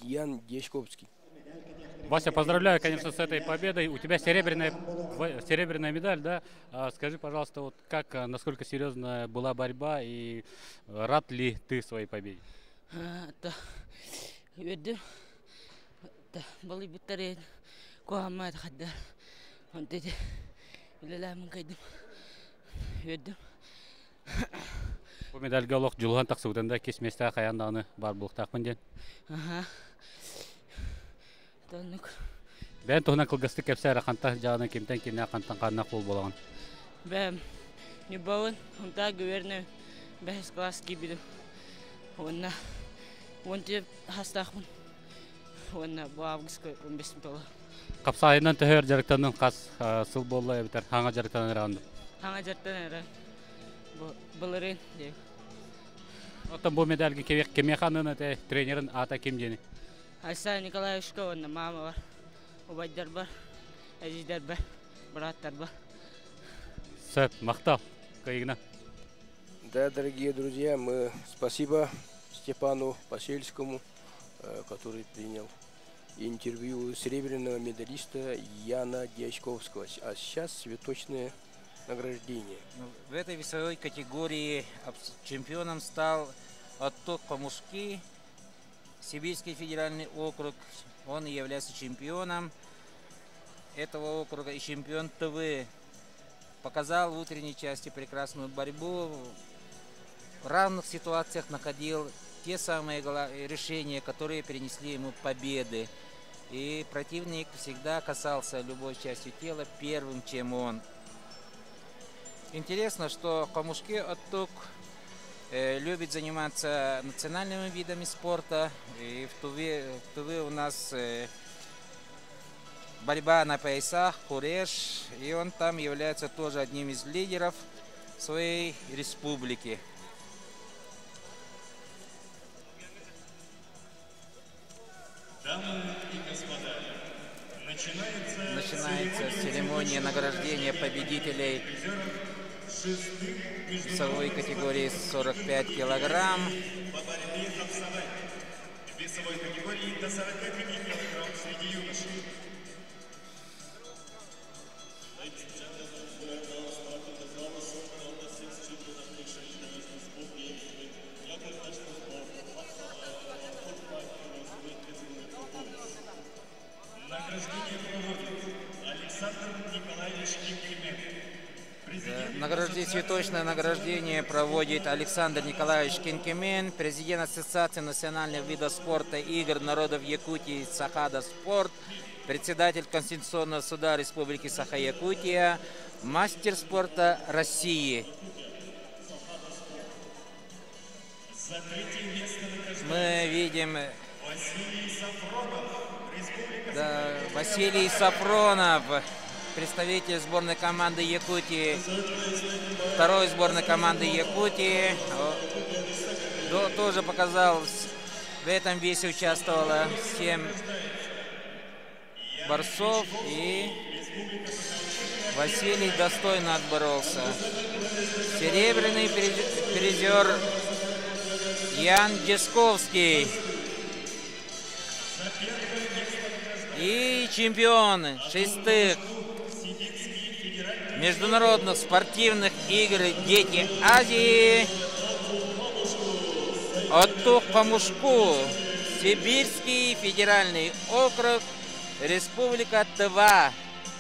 Ян Дьячковский. Вася, поздравляю, конечно, с этой победой. У тебя серебряная медаль, да? Скажи, пожалуйста, вот как, насколько серьезная была борьба и рад ли ты своей победе? Да, ведь да, были батареи, кое-что хадда, вот эти, или ламы кайдым, ведь. Бұл медальға лоқ жылған тақсығында кесместі қаяндағыны бар бұлық тақпын ден. Ага. Тонық. Бән тұғынан қылғысты кәпсі әрақанта жағына кемтен кеміне қантан қанына қол болған. Бәм, не бауын, онда гувернер бәс класс кибидім. Онна, онте хастақпын. Онна бұл августқа 15 болы. Қапса айынан төхер жарықтанын қас сыл болы әбітер, хаңа жарықтанын әрағынды. Хаңа жарықтан әрі. Бұлырын деп. Оттан бұл медальге кеме қанын тренерін ата кем дені? Айса Николаевичка, онна мама бар. Убайдар бар, әзиздер бар, браттар бар. Сөп, мақтал, кайгына. Да, дорогие друзья, мы спасибо Степану Посельскому, который принял интервью серебряного медалиста Яна Дьячковского. А сейчас цветочное награждение. В этой весовой категории чемпионом стал Отток по-мужски, Сибирский федеральный округ. Он является чемпионом этого округа и чемпион ТВ. Показал в утренней части прекрасную борьбу. В равных ситуациях находил те самые решения, которые принесли ему победы. И противник всегда касался любой частью тела первым, чем он. Интересно, что по-мужски Отток любит заниматься национальными видами спорта. И в Туве у нас борьба на поясах, куреш. И он там является тоже одним из лидеров своей республики. Дамы и господа, начинается церемония награждения победителей весовой категории 45 килограмм. По борьбе в весовой категории до 45 килограмм среди юношей. Награждение проводит Александр Николаевич Кинкимен. Цветочное награждение проводит Александр Николаевич Кинкимен, президент Ассоциации национальных видов спорта и игр народов Якутии Сахада Спорт, председатель Конституционного суда Республики Саха-Якутия, мастер спорта России. Мы видим Василий Сафронов, представитель сборной команды Якутии, второй сборной команды Якутии, тоже показал, в этом весе участвовало 7 борцов, и Василий достойно отборолся. Серебряный призер Ян Дьячковский. И чемпион 6-х международных спортивных игр «Дети Азии» Отток по-мужку, Сибирский федеральный округ, Республика Тыва.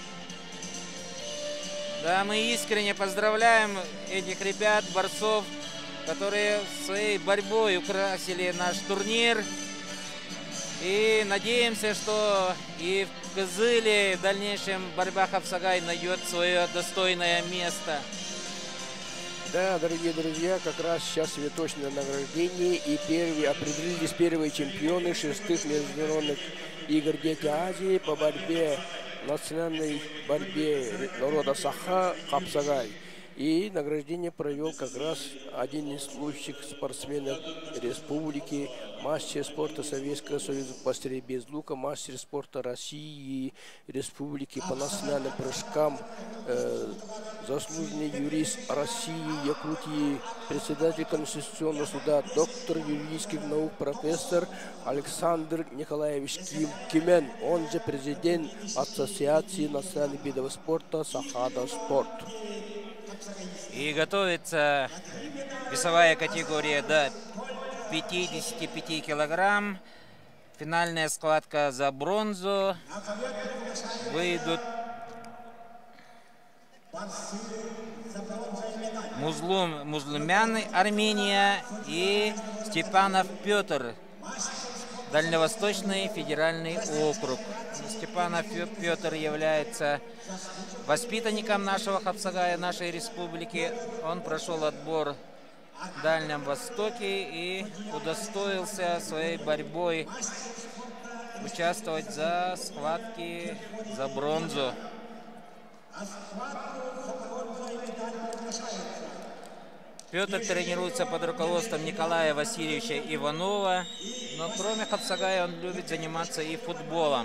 Да, мы искренне поздравляем этих ребят, борцов, которые своей борьбой украсили наш турнир. И надеемся, что и в Кызыле в дальнейшем борьба Хапсагай найдет свое достойное место. Да, дорогие друзья, как раз сейчас цветочное награждение, и определились первые чемпионы 6-х международных игр «Дети Азии» по борьбе, национальной борьбе народа Саха Хапсагай. И награждение провел как раз один из лучших спортсменов республики мастер спорта Советского Союза по стрельбе из лука, мастер спорта России и Республики по национальным прыжкам, заслуженный юрист России, Якутии, председатель Конституционного суда, доктор юридических наук, профессор Александр Николаевич Кимен, он же президент Ассоциации национальных видов спорта Сахада Спорт. И готовится весовая категория до 55 килограмм. Финальная схватка за бронзу. Выйдут Музлумян, Армения, и Степанов Петр, Дальневосточный федеральный округ. Степанов Петр является воспитанником нашего Хапсагая, нашей республики. Он прошел отбор в Дальнем Востоке и удостоился своей борьбой участвовать за схватки за бронзу. Петр тренируется под руководством Николая Васильевича Иванова, но кроме Хапсагая он любит заниматься и футболом.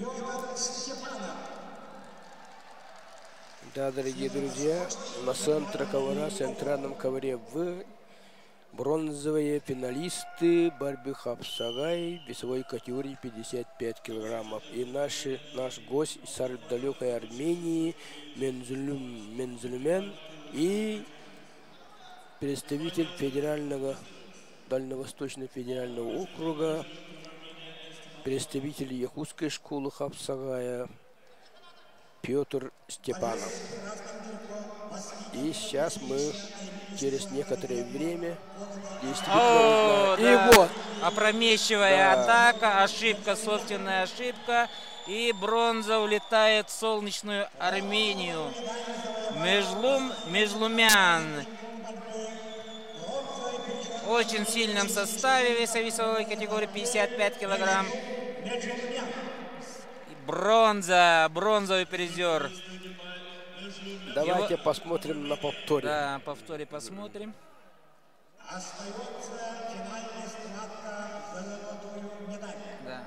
Да, дорогие друзья, на центральном ковре в бронзовые финалисты борьбы Хапсагай весовой категории 55 килограммов. И наш гость из далекой Армении Мензулюмен и представитель федерального, Дальневосточного федерального округа, представитель Якутской школы Хапсагая Петр Степанов. И сейчас мы через некоторое время действительно узнаем. Да. И вот. Опрометчивая атака, ошибка, собственная ошибка. И бронза улетает в солнечную Армению. Межлумян. В очень сильном составе весовой категории 55 килограмм. Бронза, бронзовый призер. Давайте посмотрим на повторе. Да, повторе посмотрим. Да.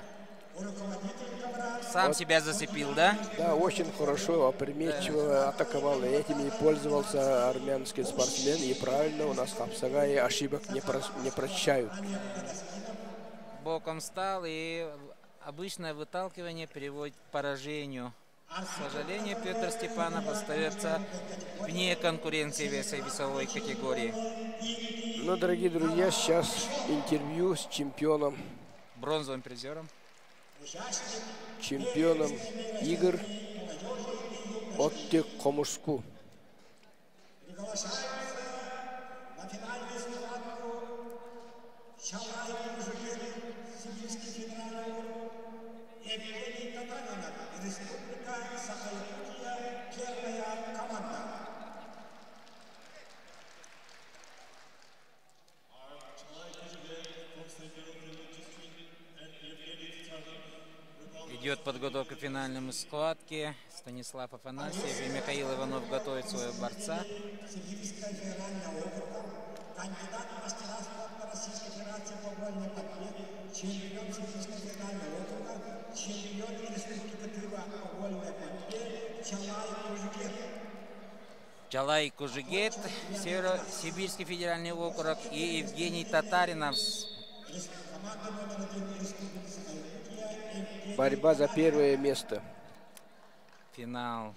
Сам себя зацепил, да? Да, очень хорошо, опрометчиво атаковал. И этим и пользовался армянский спортсмен. И правильно, у нас Хапсагай ошибок не прощают. Боком встал, и обычное выталкивание приводит к поражению. К сожалению, Петр Степанов остается вне конкуренции весовой категории. Ну, дорогие друзья, сейчас интервью с чемпионом. Бронзовым призером. Чемпионом игр Оттек Комушку. Идет подготовка к финальной схватке. Станислав Афанасьев и Михаил Иванов готовят своего борца. Кандидат в мастера спорта Российской Федерации по вольной борьбе, чемпион Сибирского федерального округа, чемпион Республики Тыва по вольной борьбе Чалай Кужигет. Чалай Кужигет, Сибирский федеральный округ, и Евгений Татаринов. Борьба за первое место. Финал.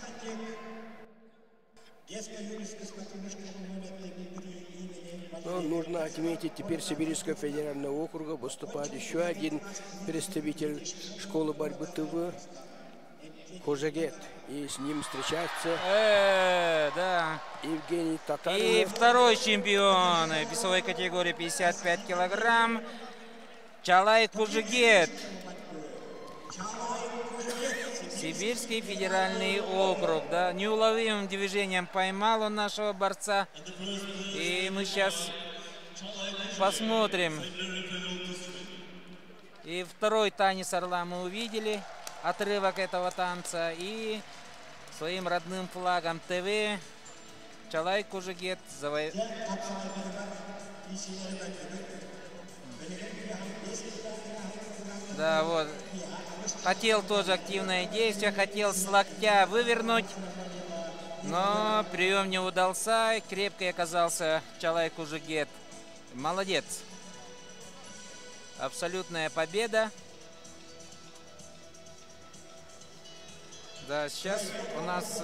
Но нужно отметить, теперь Сибирского федерального округа выступает еще один представитель школы борьбы ТВ Кужигет. И с ним встречается Да. Евгений Татаринов. И второй чемпион весовой категории 55 килограмм Чалай Кужигет. Сибирский федеральный округ, да, неуловимым движением поймал он нашего борца. И мы сейчас посмотрим. И второй танец орла мы увидели, отрывок этого танца. И своим родным флагом ТВ Чалай Кужигет Да, вот. Хотел тоже активное действие, хотел с локтя вывернуть, но прием не удался. Крепкий оказался Чалай Кужугет. Молодец. Абсолютная победа. Да, сейчас у нас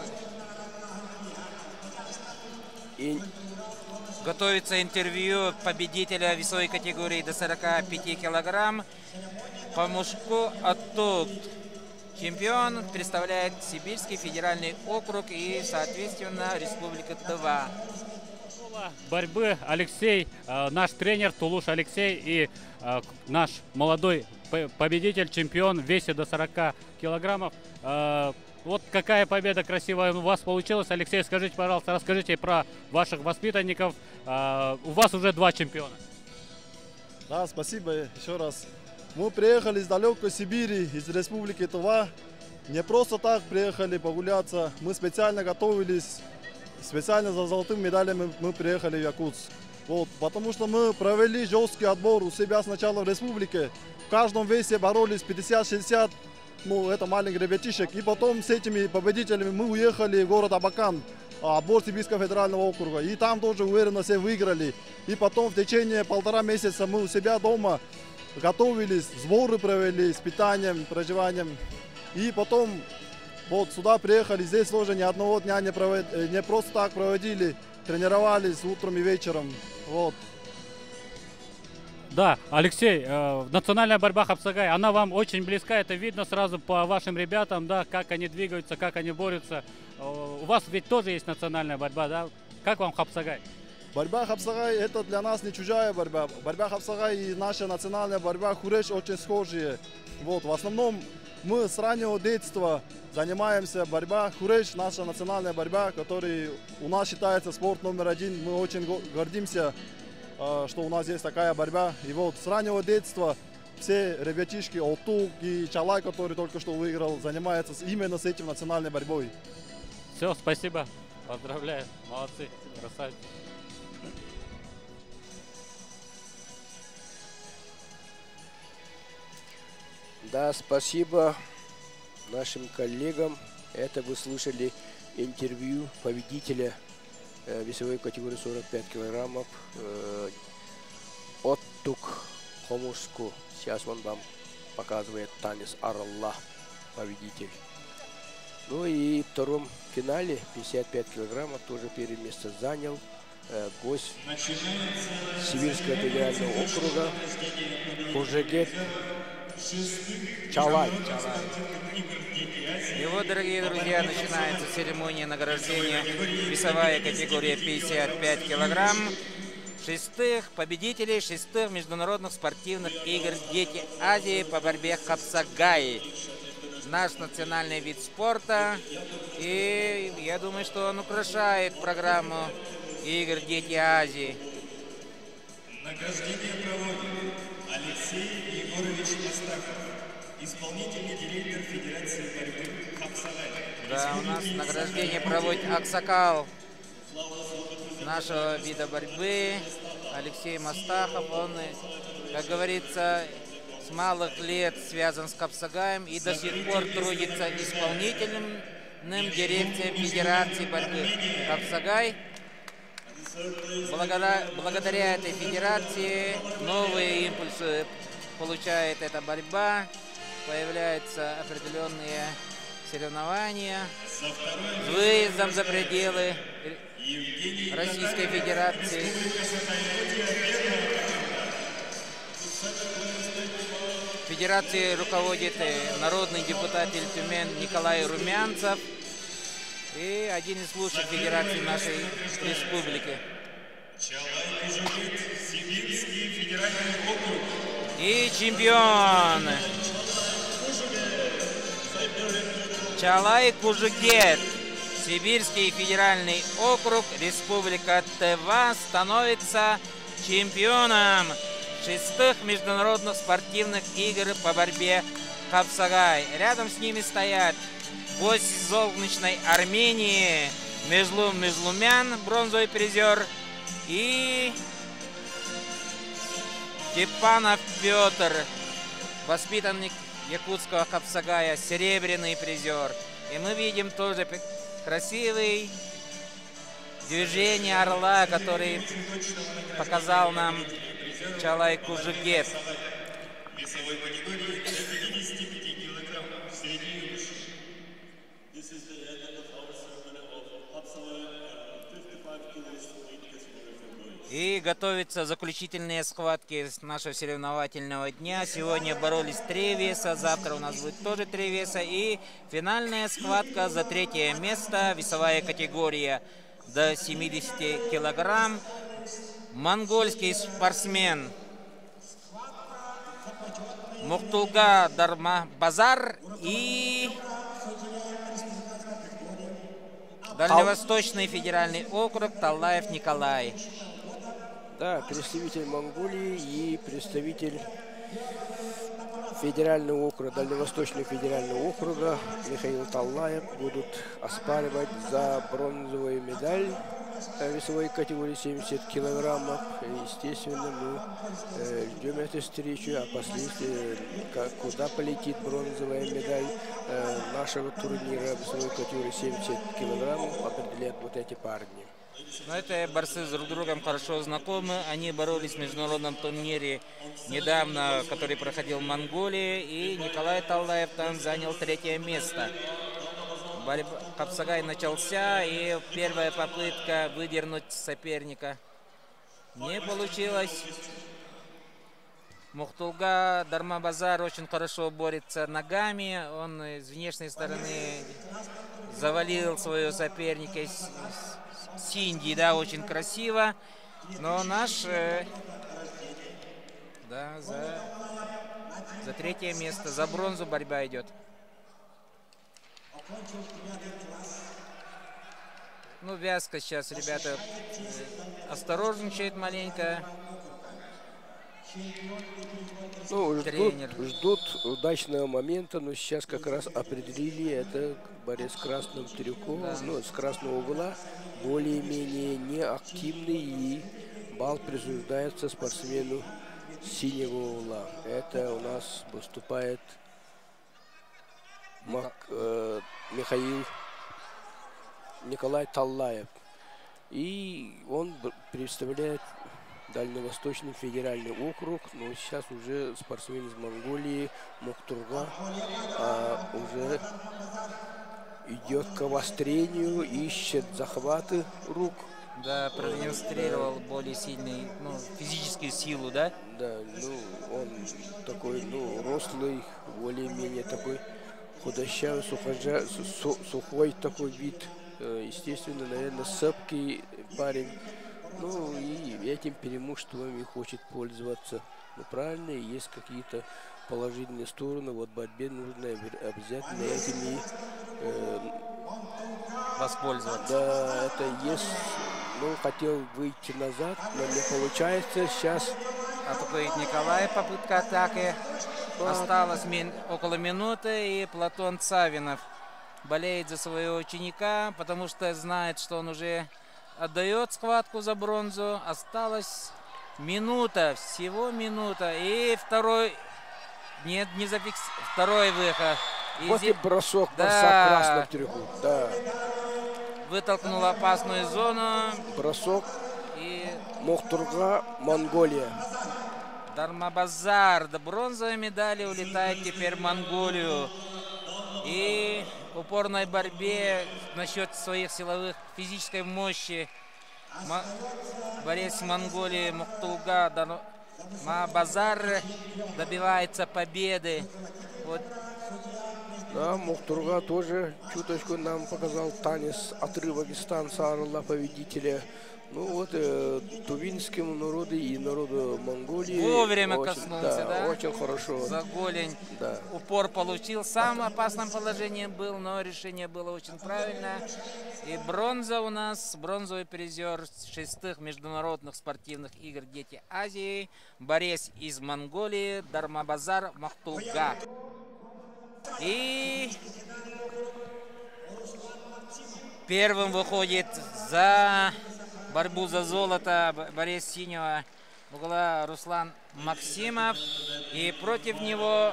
готовится интервью победителя весовой категории до 45 килограмм. Памушко Аттук. Чемпион представляет Сибирский федеральный округ и, соответственно, Республика Тыва. Борьбы Алексей, наш тренер Тулуш Алексей и наш молодой победитель, чемпион в весе до 40 килограммов. Вот какая победа красивая у вас получилась. Алексей, скажите, пожалуйста, расскажите про ваших воспитанников. У вас уже 2 чемпиона. Да, спасибо еще раз. Мы приехали из далекой Сибири, из Республики Тыва. Не просто так приехали погуляться. Мы специально готовились, специально за золотыми медалями мы приехали в Якутск. Вот, потому что мы провели жесткий отбор у себя сначала в республике. В каждом весе боролись 50-60, ну это маленьких ребятишек. И потом с этими победителями мы уехали в город Абакан, отбор Сибирского федерального округа. И там тоже уверенно все выиграли. И потом в течение 1,5 месяца мы у себя дома готовились, сборы провели с питанием, проживанием. И потом вот сюда приехали, здесь тоже ни одного дня не просто так проводили, тренировались утром и вечером. Вот. Да, Алексей, национальная борьба Хапсагай, она вам очень близка, это видно сразу по вашим ребятам, да, как они двигаются, как они борются. У вас ведь тоже есть национальная борьба, да? Как вам Хапсагай? Борьба Хапсагай это для нас не чужая борьба. Борьба Хапсагай и наша национальная борьба Хуреш очень схожие. Вот, в основном мы с раннего детства занимаемся борьбой. Хуреш, наша национальная борьба, которая у нас считается спорт номер 1. Мы очень гордимся, что у нас есть такая борьба. И вот с раннего детства все ребятишки, Аттук и Чалай, который только что выиграл, занимаются именно с этим национальной борьбой. Все, спасибо. Поздравляю. Молодцы. Красавцы. Да, спасибо нашим коллегам. Это вы слышали интервью победителя весовой категории 45 килограммов Аттук Хомушку. Сейчас он вам показывает танец Араллах, победитель. Ну и в втором финале 55 килограммов тоже первое место занял гость Сибирского федерального округа Кужугет Чалай. И вот, дорогие друзья, начинается церемония награждения. Весовая категория 55 килограмм. Победителей 6-х международных спортивных игр «Дети Азии» по борьбе Хапсагай. Наш национальный вид спорта. И я думаю, что он украшает программу игр «Дети Азии». Награждение проводит Алексей Егорович Астахов, исполнительный директор Федерации борьбы Хапсагай. Да, у нас награждение проводит Аксакал нашего вида борьбы, Алексей Мастахов. Он, как говорится, с малых лет связан с Хапсагаем и до сих пор трудится исполнительным директором Федерации борьбы Хапсагай. Благодаря этой федерации новые импульсы получает эта борьба, появляются определенные соревнования с выездом за пределы Российской Федерации. Федерацией руководит народный депутат Тюмень Николай Румянцев и один из лучших федераций нашей республики. Сибирский федеральный округ. И чемпион Чалай Кужугет, Сибирский федеральный округ, Республика Тыва, становится чемпионом 6-х международных спортивных игр по борьбе Хапсагай. Рядом с ними стоят гость из солнечной Армении Межлум Межлумян, бронзовый призер, и Степанов Петр, воспитанник якутского Капсагая, серебряный призер. И мы видим тоже красивый движение орла, который показал нам Чалай Кужугет. Весовой категории до 55 килограмм среди юношей. И готовятся заключительные схватки нашего соревновательного дня. Сегодня боролись 3 веса, завтра у нас будет тоже 3 веса. И финальная схватка за 3-е место, весовая категория до 70 килограмм. Монгольский спортсмен Мухтулга Дармабазар и Дальневосточный федеральный округ Таллаев Николай. Да, представитель Монголии и представитель федерального округа, Дальневосточного федерального округа Михаил Таллаев будут оспаривать за бронзовую медаль весовой категории 70 килограммов. Естественно, мы ждем эту встречу, а впоследствии, куда полетит бронзовая медаль нашего турнира весовой категории 70 килограммов, определят вот эти парни. Но это борцы с друг другом хорошо знакомы. Они боролись в международном турнире недавно, который проходил в Монголии. И Николай Таллаев там занял 3-е место. Капсагай начался, и первая попытка выдернуть соперника не получилось. Мухтулга Дармабазар очень хорошо борется ногами. Он с внешней стороны завалил своего соперника. Синди, да, очень красиво. Но наш да, за 3-е место, за бронзу борьба идет. Ну, Вязка сейчас, ребята, осторожничает маленько. Ну, Тренер. ждут удачного момента, но сейчас как раз определили, это борец с красным трюком, да. Ну, с красного угла, более-менее неактивный, и балл присуждается спортсмену синего угла. Это у нас выступает Михаил Николай Таллаев. И он представляет Дальневосточный федеральный округ, но сейчас уже спортсмен из Монголии Мухтулга уже идет к обострению, ищет захваты рук. Да, продемонстрировал более сильный, ну, физическую силу, да? Да, ну, он такой, ну, рослый, более-менее такой худощавый, сухой такой вид. Естественно, наверное, цепкий парень. Ну, и этим преимуществом и хочет пользоваться. Ну, правильно, есть какие-то положительные стороны. Вот в борьбе нужно обязательно этими воспользоваться. Да, это есть. Ну, хотел выйти назад, но не получается. Сейчас атакует Николай, попытка атаки. Осталось около минуты, и Платон Цавинов болеет за своего ученика, потому что знает, что он уже отдает схватку за бронзу. Осталась минута, всего минута. И второй, нет, не второй выход. Вот и бросок борца красным трюком. Да. Вытолкнул опасную зону. Бросок. И Мухтулга, Монголия. Дармабазар. До бронзовой медали улетает теперь в Монголию. И в упорной борьбе насчет своих силовых, физической мощи борец Монголии Мухтулга Дармабазар добивается победы. Вот. Да, Мухтулга тоже чуточку нам показал танец, отрывок из танца орла победителя. Ну вот, тувинскому народу и народу Монголии. Вовремя очень, коснулся, да? Очень хорошо. За голень. Да. Упор получил. В самом опасном положении был, но решение было очень правильное. И бронза у нас, бронзовый призер 6-х международных спортивных игр «Дети Азии». Борец из Монголии Дармабазар Мухтулга. И первым выходит за борьбу за золото борец синего угла Руслан Максимов. И против него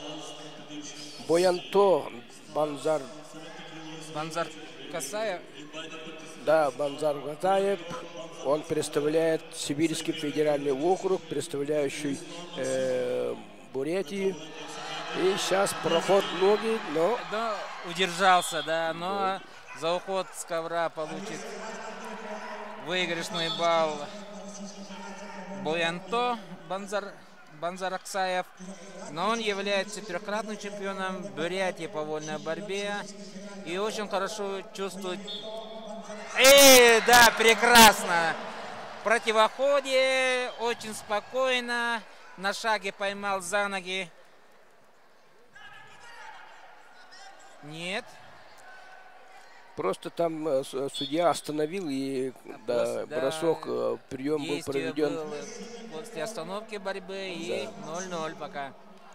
Боянто Банзар. Банзар Касаев. Да, Банзар Гатаев. Он представляет Сибирский федеральный округ, представляющий Бурятию. И сейчас проход ноги, но... Да, удержался, да, но за уход с ковра получит выигрышный балл Боянто Банзар Аксаев. Но он является трехкратным чемпионом Бурятии по вольной борьбе. И очень хорошо чувствует... да, прекрасно! В противоходе, очень спокойно, на шаге поймал за ноги. Нет. Просто там судья остановил, и да, бросок, прием был проведен. После остановки борьбы, и 0-0 пока.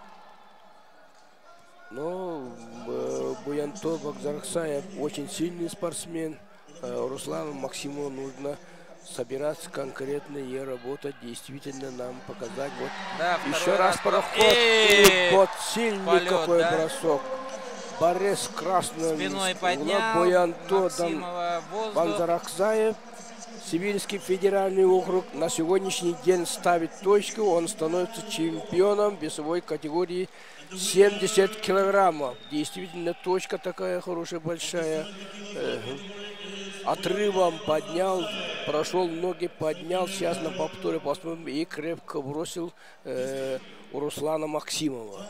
Но Боянто Банзар Аксаев очень сильный спортсмен. Руслану Максимову нужно собираться конкретно и работать, действительно нам показать. Вот да, еще раз проход, и вот сильный полет, какой бросок. Борис красным спиной поднял Боянто Банзар Аксаев. Сибирский федеральный округ на сегодняшний день ставит точку. Он становится чемпионом весовой категории 70 килограммов. Действительно точка такая хорошая, большая. Отрывом поднял, прошел ноги, поднял. Сейчас на повторе посмотрим и крепко бросил у Руслана Максимова.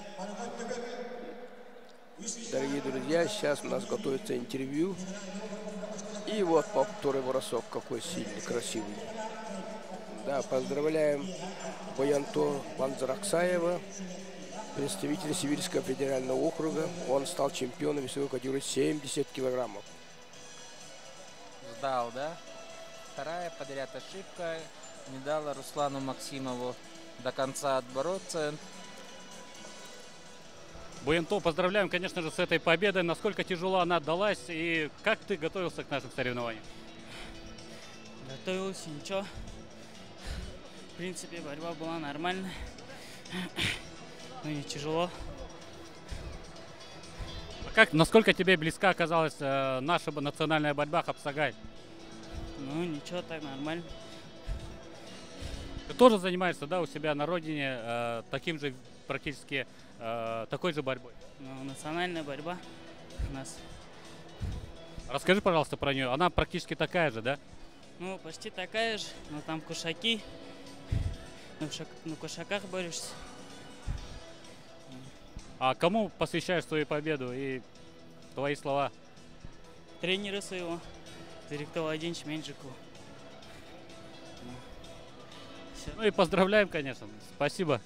Дорогие друзья, сейчас у нас готовится интервью. И вот повторный бросок, какой сильный, красивый. Да, поздравляем Боянто Банзара Аксаева, представителя Сибирского федерального округа. Он стал чемпионом весовой категории 70 килограммов. Ждал, да? Вторая подряд ошибка не дала Руслану Максимову до конца отбороться. Боянто, поздравляем, конечно же, с этой победой. Насколько тяжело она далась и как ты готовился к нашим соревнованиям? Готовился, ничего. В принципе, борьба была нормальная. Но не тяжело. Насколько тебе близка оказалась наша национальная борьба Хапсагай? Ну, ничего, так нормально. Ты тоже занимаешься, да, у себя на родине таким же практически такой же борьбой? Ну, национальная борьба у нас. Расскажи, пожалуйста, про нее. Она практически такая же, да? Ну, почти такая же, но там кушаки. На кушаках борешься. А кому посвящаешь свою победу и твои слова? Тренеру своего, Директор Владимировичу Менджикову. Ну и поздравляем, конечно. Спасибо.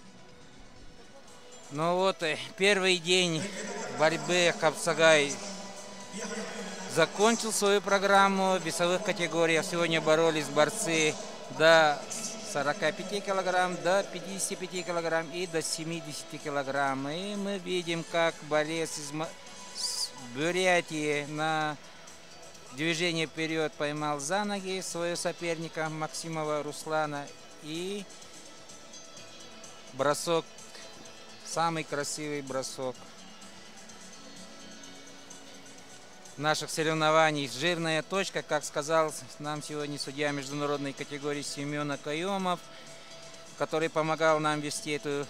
Ну вот, первый день борьбы Хапсагай закончил свою программу в весовых категориях. Сегодня боролись борцы до 45 килограмм, до 55 килограмм и до 70 килограмм. И мы видим, как борец из Бурятии на движение вперед поймал за ноги своего соперника Максимова Руслана. И бросок, самый красивый бросок наших соревнований. Жирная точка, как сказал нам сегодня судья международной категории Семен Акаемов, который помогал нам вести эту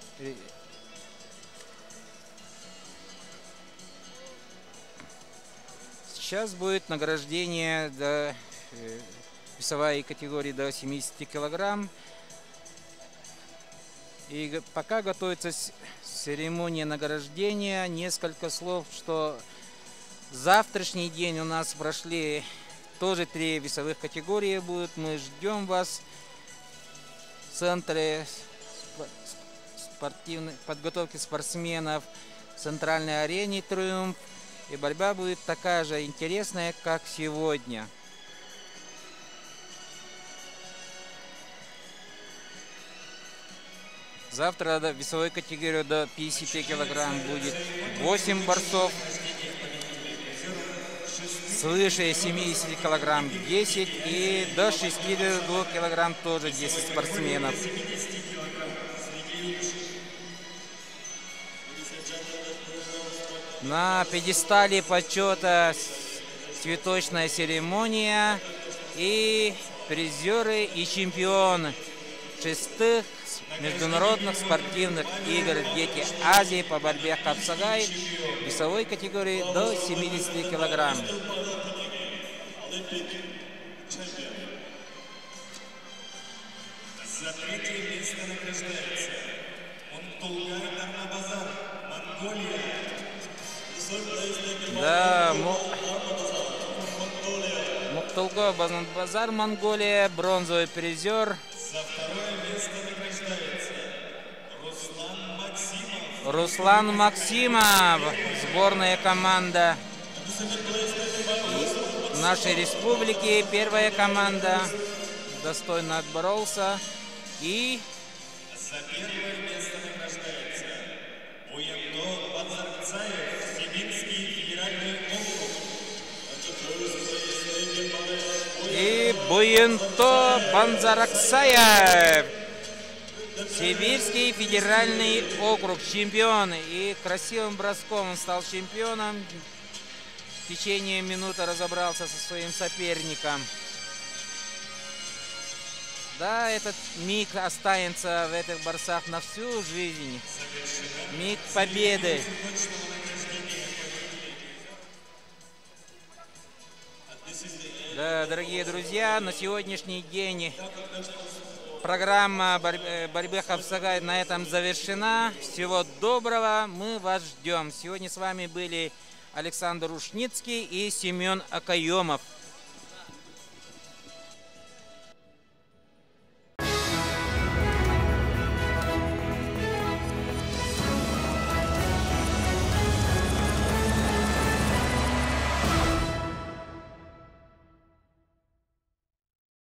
сейчас будет награждение до весовой категории до 70 килограмм. И пока готовится церемония награждения, несколько слов, что завтрашний день у нас прошли тоже 3 весовых категории будут. Мы ждем вас в центре спортивной подготовки спортсменов в центральной арене «Триумф». И борьба будет такая же интересная, как сегодня. Завтра в весовой категории до 50 килограмм будет 8 борцов. Свыше 70 килограмм 10 и до 62 килограмм тоже 10 спортсменов. На пьедестале почета цветочная церемония и призеры и чемпионы 6-х международных спортивных игр «Дети Азии» по борьбе капсагай в весовой категории до 70 килограмм. За третье место награждается Мунтулгай Дарнабазар, Монголия. Да, Муктулгай Дарнабазар, Монголия, бронзовый призер. За второе место награждается Руслан Максимов, сборная команда нашей республики, первая команда, достойно отборолся. И за первое место награждается Буянто Банзарцаев, Сибирский федеральный округ. И Буянто Банзарцаев, Сибирский федеральный округ, чемпион. И красивым броском он стал чемпионом. В течение минуты разобрался со своим соперником. Да, этот миг останется в этих борцах на всю жизнь. Миг победы. Да, дорогие друзья, на сегодняшний день программа борьбы капсагай на этом завершена. Всего доброго, мы вас ждем. Сегодня с вами были Александр Рушницкий и Семен Акаемов.